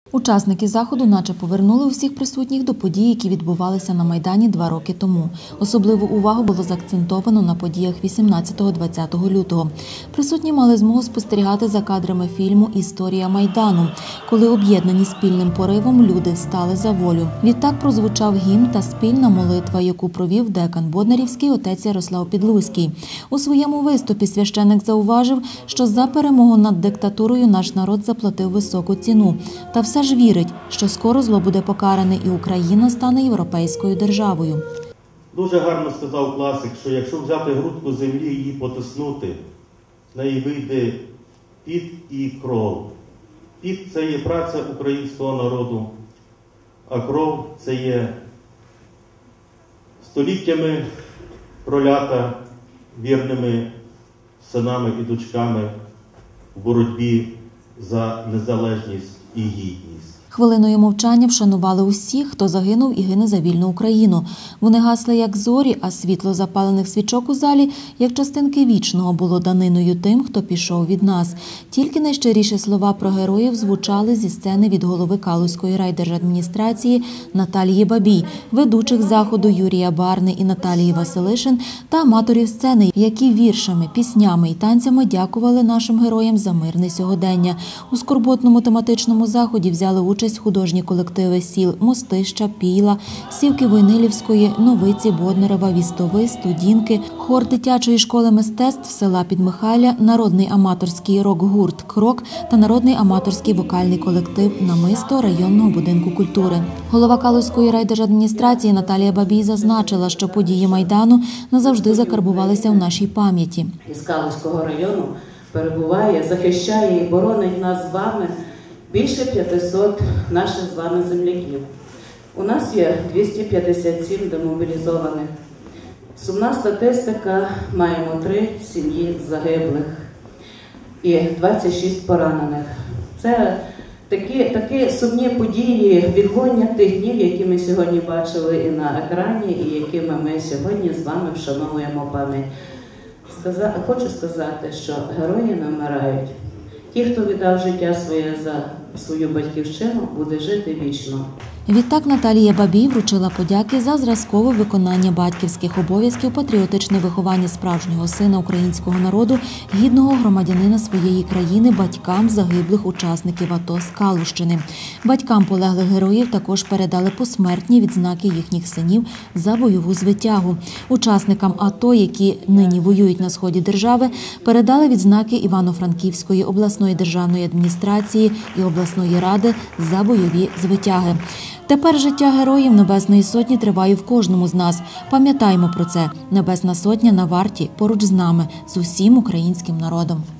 Учасники заходу наче повернули усіх присутніх до подій, які відбувалися на Майдані 2 роки тому. Особливу увагу було заакцентовано на подіях 18-20 лютого. Присутні мали змогу спостерігати за кадрами фільму «Історія Майдану», коли об'єднані спільним поривом люди стали за волю. Відтак прозвучав гімн та спільна молитва, яку провів декан Боднарівський отець Ярослав Підлузький. У своєму виступі священик зауважив, що за перемогу над диктатурою наш народ заплатив високу ціну. Та все ж вірить, що скоро зло буде покаране і Україна стане європейською державою. Дуже гарно сказав класик, що якщо взяти грудку землі і її потиснути, з неї вийде піт і кров. Піт – це є праця українського народу, а кров – це є століттями пролята вірними синами і дочками в боротьбі за незалежність і гідність. Хвилиною мовчання вшанували усіх, хто загинув і гине за вільну Україну. Вони гасли як зорі, а світло запалених свічок у залі, як частинки вічного, було даниною тим, хто пішов від нас. Тільки найщиріші слова про героїв звучали зі сцени від голови Калузької райдержадміністрації Наталії Бабій, ведучих заходу Юрія Барни і Наталії Василишин та аматорів сцени, які віршами, піснями і танцями дякували нашим героям за мирне сьогодення. У скорботному тематичному заході взяли участь художні колективи сіл Мостища, Пійла, Сівки Войнилівської, Новиці, Боднерева, Вістови, Студінки, хор дитячої школи мистецтв села Підмихайля, народний аматорський рок-гурт «Крок» та народний аматорський вокальний колектив «Намисто» районного будинку культури. Голова Калузької райдержадміністрації Наталія Бабій зазначила, що події Майдану назавжди закарбувалися в нашій пам'яті. Із Калузького району перебуває, захищає і боронить нас з вами більше 500 наших з вами земляків. У нас є 257 демобілізованих. Сумна статистика, маємо 3 сім'ї загиблих і 26 поранених. Це такі сумні події, відгоння тих днів, які ми сьогодні бачили і на екрані, і якими ми сьогодні з вами вшановуємо пам'ять. Хочу сказати, що герої не вмирають. Ті, хто віддав життя своє за свою батьківщину, буде жити вічно. Відтак Наталія Бабій вручила подяки за зразкове виконання батьківських обов'язків, патріотичне виховання справжнього сина українського народу, гідного громадянина своєї країни батькам загиблих учасників АТО з Калущини. Батькам полеглих героїв також передали посмертні відзнаки їхніх синів за бойову звитягу. Учасникам АТО, які нині воюють на сході держави, передали відзнаки Івано-Франківської обласної державної адміністрації і обласної ради за бойові звитяги. Тепер життя героїв Небесної Сотні триває в кожному з нас. Пам'ятаємо про це. Небесна Сотня на варті поруч з нами, з усім українським народом.